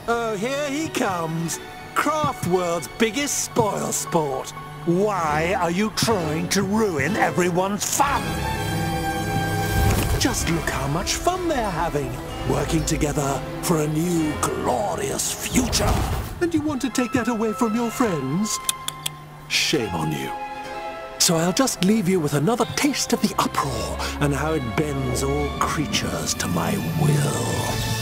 Oh, here he comes. Craft World's biggest spoil sport. Why are you trying to ruin everyone's fun? Just look how much fun they're having, working together for a new glorious future. And you want to take that away from your friends? Shame on you. So I'll just leave you with another taste of the uproar and how it bends all creatures to my will.